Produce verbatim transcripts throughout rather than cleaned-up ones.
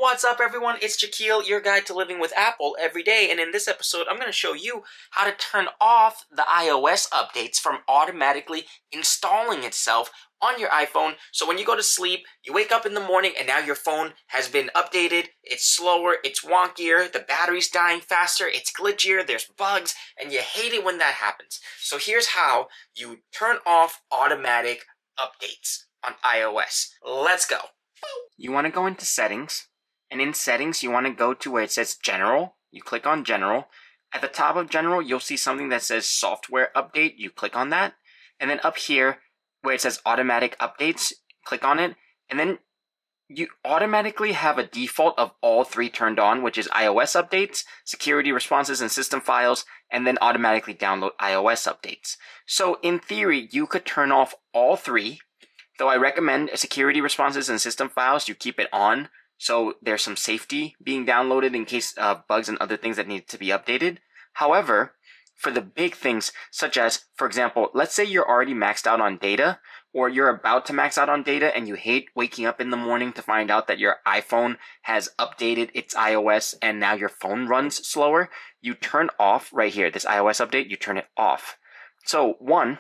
What's up, everyone? It's Jaquil, your guide to living with Apple every day, and in this episode, I'm going to show you how to turn off the iOS updates from automatically installing itself on your iPhone. So when you go to sleep, you wake up in the morning, and now your phone has been updated. It's slower, it's wonkier, the battery's dying faster, it's glitchier, there's bugs, and you hate it when that happens. So here's how you turn off automatic updates on iOS. Let's go. You want to go into settings, and in settings you want to go to where it says general. You click on general. At the top of general you'll see something that says software update. You click on that, and then up here where it says automatic updates, click on it, and then you automatically have a default of all three turned on, which is iOS updates, security responses and system files, and then automatically download iOS updates. So in theory you could turn off all three. Though I recommend security responses and system files, you keep it on, so there's some safety being downloaded in case of bugs and other things that need to be updated. However, for the big things, such as, for example, let's say you're already maxed out on data, or you're about to max out on data and you hate waking up in the morning to find out that your iPhone has updated its iOS and now your phone runs slower, you turn off right here, this iOS update, you turn it off. So, one,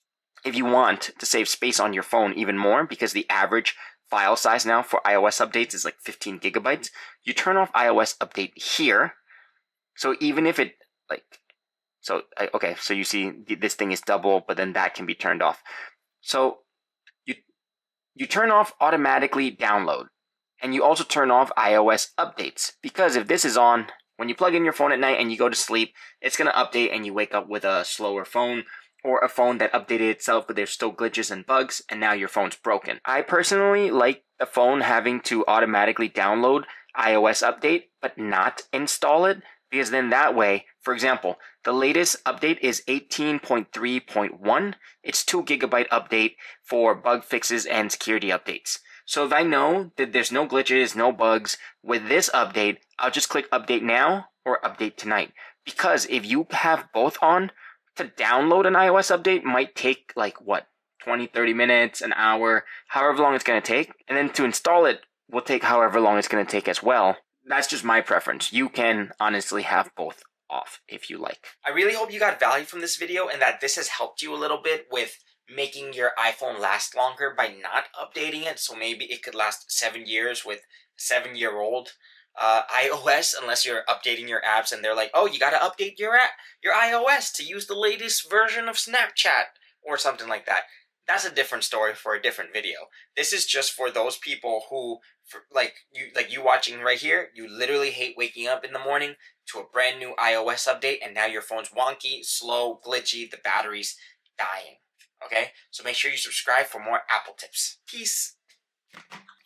if you want to save space on your phone even more, because the average file size now for iOS updates is like fifteen gigabytes, you turn off iOS update here. So even if it like, so okay, so you see this thing is double, but then that can be turned off. So you you turn off automatically download, and you also turn off iOS updates, because if this is on, when you plug in your phone at night and you go to sleep, it's going to update and you wake up with a slower phone, or a phone that updated itself but there's still glitches and bugs and now your phone's broken. I personally like the phone having to automatically download iOS update but not install it, because then that way, for example, the latest update is eighteen point three point one. It's two gigabyte update for bug fixes and security updates. So if I know that there's no glitches, no bugs with this update, I'll just click update now or update tonight. Because if you have both on, to download an iOS update might take like what, twenty, thirty minutes, an hour, however long it's going to take. And then to install it will take however long it's going to take as well. That's just my preference. You can honestly have both off if you like. I really hope you got value from this video and that this has helped you a little bit with making your iPhone last longer by not updating it. So maybe it could last seven years with a seven-year-old Uh, iOS, unless you're updating your apps and they're like, oh, you gotta update your app, your iOS to use the latest version of Snapchat or something like that. That's a different story for a different video. This is just for those people who, for, like you, like you watching right here, you literally hate waking up in the morning to a brand new iOS update and now your phone's wonky, slow, glitchy, the battery's dying. Okay? So make sure you subscribe for more Apple tips. Peace.